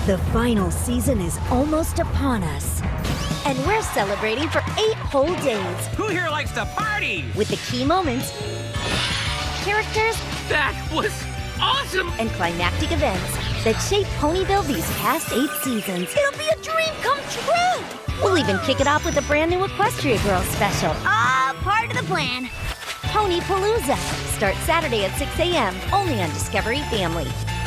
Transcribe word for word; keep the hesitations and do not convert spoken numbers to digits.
The final season is almost upon us. And we're celebrating for eight whole days. Who here likes to party? With the key moments, characters, That was awesome! and climactic events that shape Ponyville these past eight seasons. It'll be a dream come true! We'll even kick it off with a brand new Equestria Girls special. Ah, part of the plan. Ponypalooza starts Saturday at six a m only on Discovery Family.